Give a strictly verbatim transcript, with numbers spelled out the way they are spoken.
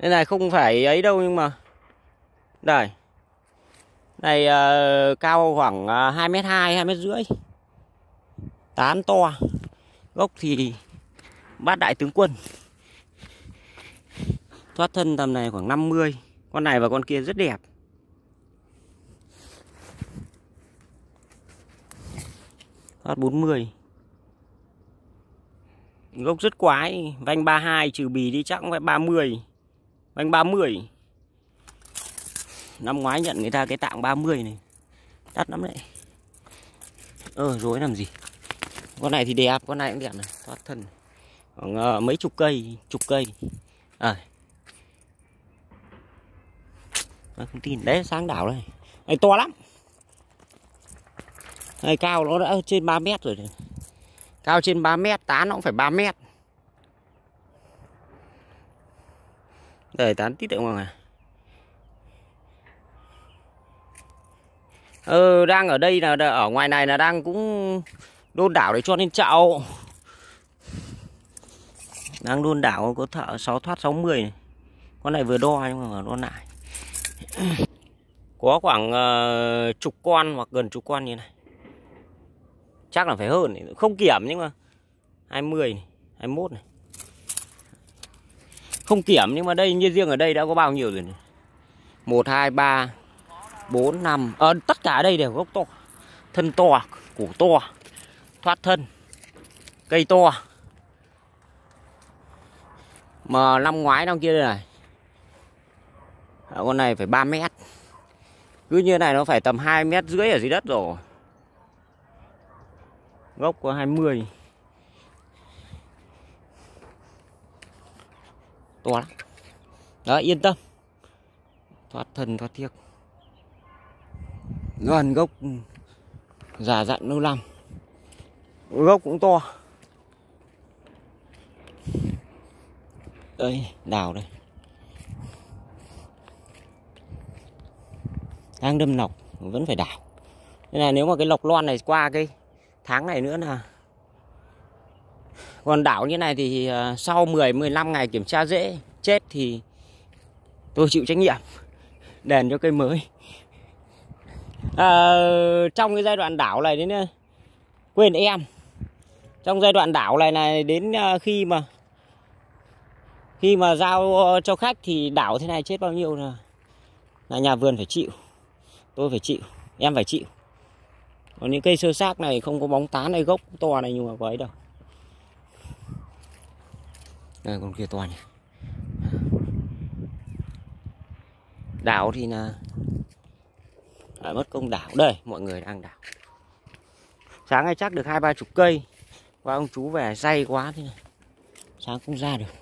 Đây này không phải ấy đâu nhưng mà đây. Này uh, cao khoảng uh, hai mét hai, hai mét rưỡi. Tán to. Gốc thì bát đại tướng quân. Thoát thân tầm này khoảng năm mươi. Con này và con kia rất đẹp. Thoát bốn mươi. Gốc rất quái. Vanh ba mươi hai trừ bì đi chắc cũng phải ba mươi. Vanh ba mươi. Năm ngoái nhận người ta cái tạng ba mươi này. Đắt lắm đấy. Ờ rối làm gì. Con này thì đẹp. Con này cũng đẹp này. Thoát thân. Khoảng uh, mấy chục cây. Chục cây. À. Không tin. Đấy sáng đảo đây. Này to lắm. Này cao nó đã trên ba mét rồi. Cao trên ba mét. Tán nó cũng phải ba mét. Đây tán tít được mà. Ờ đang ở đây là ở ngoài này là đang cũng đôn đảo để cho lên chậu. Đang đôn đảo có thợ sáu thoát sáu mươi này. Con này vừa đo nhưng mà đo lại. Có khoảng uh, chục con hoặc gần chục con như này. Chắc là phải hơn, không kiểm nhưng mà hai mươi này, hai mươi mốt này. Không kiểm nhưng mà đây như riêng ở đây đã có bao nhiêu rồi này. một hai ba bốn năm. Ờ tất cả ở đây đều gốc to. Thân to, củ to, thoát thân, cây to. Mà năm ngoái năm kia đây này. Con này phải ba mét. Cứ như này nó phải tầm hai mét rưỡi ở dưới đất rồi. Gốc có hai mươi. To lắm. Đó yên tâm. Thoát thân thoát thiếc. Gần gốc già dặn lâu năm. Gốc cũng to. Đây đào đây. Đang đâm nọc vẫn phải đào. Nên là nếu mà cái lộc loan này qua cái tháng này nữa là còn đảo như này thì uh, sau mười mười lăm ngày kiểm tra rễ chết thì tôi chịu trách nhiệm đền cho cây mới. À, trong cái giai đoạn đảo này đến uh, quên em. Trong giai đoạn đảo này này đến uh, khi mà khi mà giao uh, cho khách thì đảo thế này chết bao nhiêu là là nhà vườn phải chịu. Tôi phải chịu, em phải chịu. Còn những cây sơ xác này không có bóng tán hay gốc to này nhưng mà có ấy đâu. Đây con kia to nhỉ. Đảo thì là lại mất công đảo. Đây mọi người đang đảo. Sáng nay chắc được hai ba chục cây. Và ông chú về say quá thế này. Sáng không ra được.